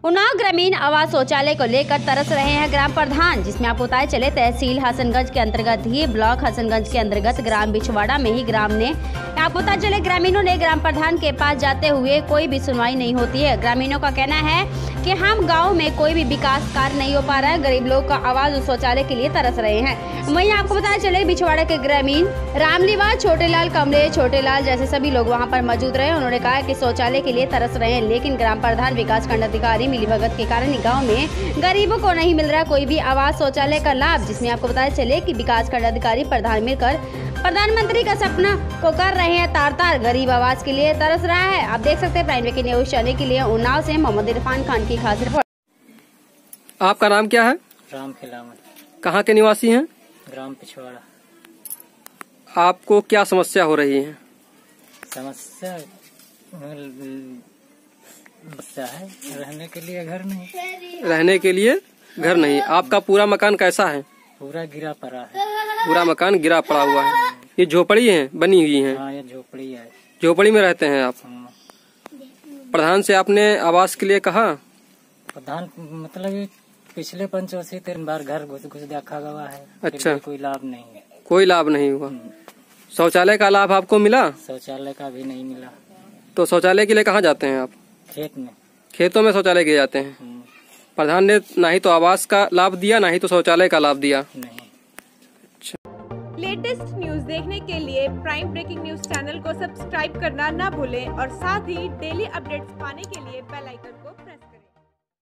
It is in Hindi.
उन्नाव ग्रामीण आवास शौचालय को लेकर तरस रहे हैं ग्राम प्रधान, जिसमें आपको बताया चले तहसील हसनगंज के अंतर्गत ही ब्लॉक हसनगंज के अंतर्गत ग्राम बिछवाड़ा में ही ग्राम ने आपको पता चले ग्रामीणों ने ग्राम प्रधान के पास जाते हुए कोई भी सुनवाई नहीं होती है। ग्रामीणों का कहना है कि हम गांव में कोई भी विकास कार्य नहीं हो पा रहा है, गरीब लोग का आवाज उस शौचालय के लिए तरस रहे हैं। वहीं आपको बताया चले बिछवाड़ा के ग्रामीण रामलीवा, छोटेलाल, कमले, छोटेलाल जैसे सभी लोग वहां पर मौजूद रहे। उन्होंने कहा कि शौचालय के लिए तरस रहे हैं, लेकिन ग्राम प्रधान विकास खंड अधिकारी मिलीभगत के कारण गाँव में गरीबों को नहीं मिल रहा कोई भी आवास शौचालय का लाभ, जिसमें आपको बताया चले कि विकास खंड अधिकारी प्रधान मिलकर प्रधानमंत्री का सपना को कर रहे हैं तार गरीब आवास के लिए तरस रहा है। आप देख सकते हैं प्राइम ब्रेकिंग न्यूज चैनल के लिए उन्नाव से मोहम्मद इरफान खान की खास रिपोर्ट। आपका नाम क्या है? राम खिलावन। कहाँ के निवासी हैं? ग्राम पिछवाड़ा। आपको क्या समस्या हो रही है? समस्या है, रहने के लिए घर नहीं। रहने के लिए घर नहीं। आपका पूरा मकान कैसा है? पूरा गिरा पड़ा है। पूरा मकान गिरा पड़ा हुआ है। ये झोपड़ी है बनी हुई है? हाँ, ये झोपड़ी है। झोपड़ी में रहते हैं आप? हाँ। प्रधान से आपने आवास के लिए कहा? प्रधान मतलब पिछले 85 बार घर घुस देखा गया है। अच्छा, कोई लाभ नहीं है। कोई लाभ नहीं हुआ। शौचालय का लाभ आपको मिला? शौचालय का भी नहीं मिला। तो शौचालय के लिए कहाँ जाते हैं आप? खेत में। खेतों में शौचालय के जाते हैं। प्रधान ने ना ही तो आवास का लाभ दिया, ना ही तो शौचालय का लाभ दिया। नहीं। लेटेस्ट न्यूज देखने के लिए प्राइम ब्रेकिंग न्यूज चैनल को सब्सक्राइब करना ना भूलें और साथ ही डेली अपडेट्स पाने के लिए बेल आइकन को